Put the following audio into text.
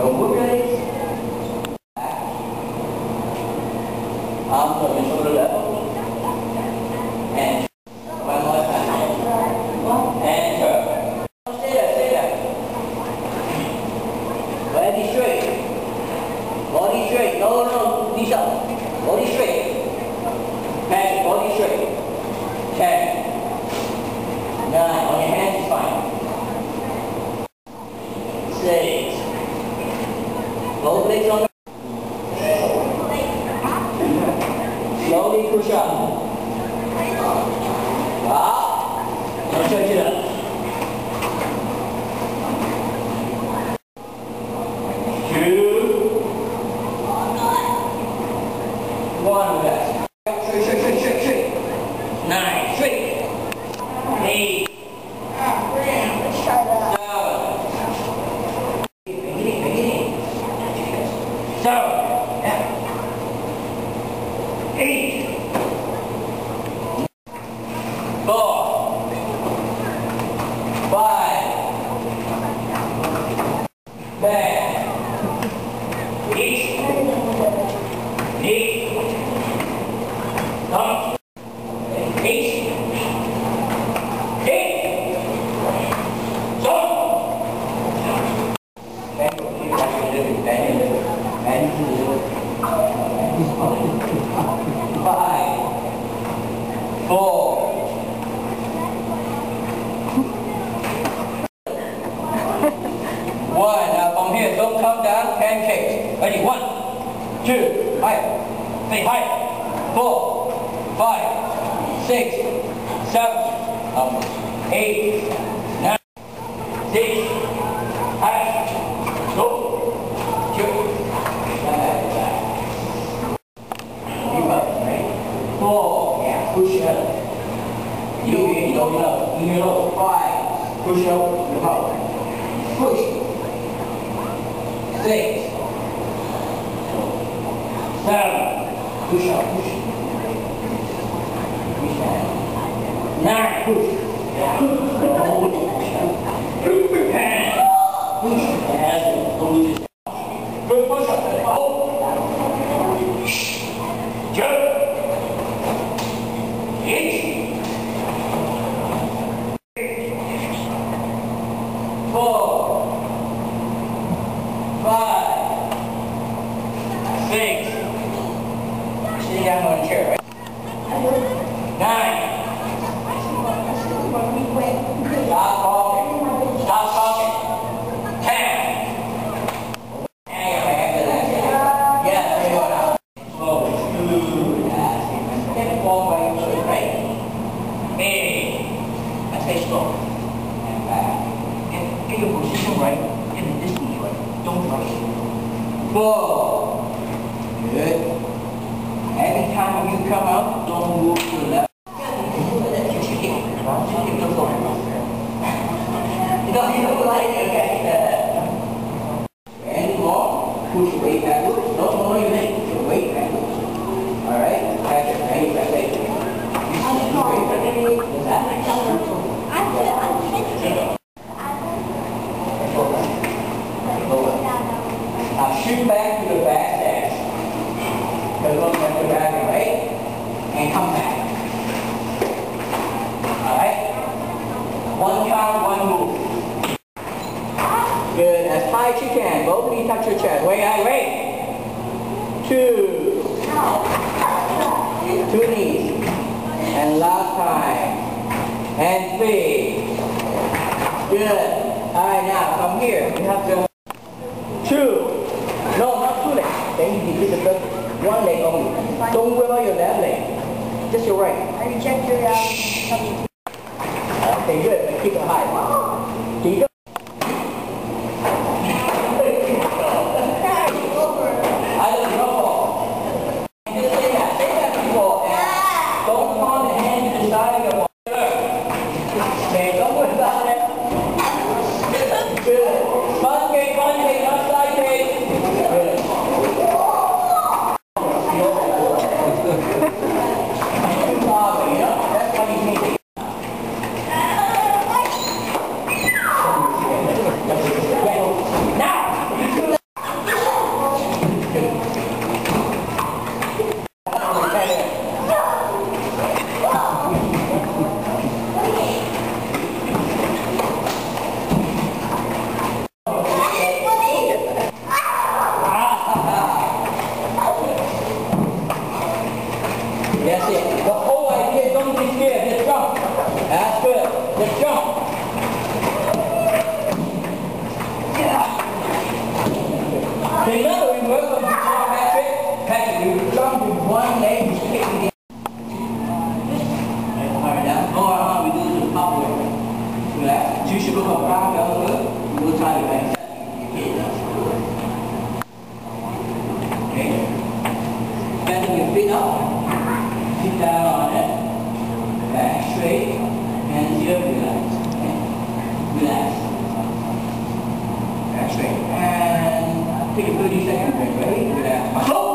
Don't move your legs. Arms on your shoulder level. And one more time. And turn. Stay there, stay there. Body straight. Body straight. No, knees up. Body straight. Back, body straight. 10. 9. On your hands is fine. 6. Both legs on the slowly push up. Up. Now stretch it up. 2. 1. Rest. Straight. 9. Straight. 8. 7. 8. 4. 5. Back. 8. 8. Up. 8. 8. Stop. Back. 5. 4. 1. Now from here, don't come down, pancake. Ready? 1, 2, higher. 3, higher. 4, 5, 6, 7, 8, 9, 10. Higher. Go. 2. Keep up, right? 4. Yeah, push it up. You don't know. In your low. 5. Push up. Your power. Push. 6. 7. Push up. Push. Push up. 9. Push. 10. Push. Yes. Good push up. Jump. 8. 4. 5. 6. Sit down on a chair, right? 9. Stop talking. Stop talking. 10. Hang on after that. Yeah, there you go now. Slowly. Get forward, right? 8. I say slow. And back. Get your position right. Get the distance right. Don't rush. 4. Good. Every time you come out, don't move to the left. You don't like it, okay? And more. Push your weight backwards. Don't lower your leg. Push your weight backwards. Alright? Catch it. Right? That's it. Now shoot back to the back dash. Because look at the back, right? And come back. Alright? 1 count, 1 move. Good. As high as you can. Both knees touch your chest. Wait. 2. 2 knees. And last time. And 3. Good. Alright, now from here, you have to 2. No, not 2 legs. Then you decrease the first 1 leg only. Don't whip out your left leg. Just your right. I reject your Okay, good. But keep it high. Keep it. I don't know. Just say that. Say that before. Don't point the hand to the side of your body. Okay, don't worry about it. Good. Front kick, not side kick. Good. That's why you need it. Remember, we work on the Patrick. Patrick, we jump with one leg, we kick again. Alright, now, go around, we do the pop work. Relax. You should go around the other way. We will try to make that. Okay. Bending your feet up. Sit down on it. Back straight. Hands here, relax. Okay. Relax. Back straight. And take a 30-second break. Ready? Relax.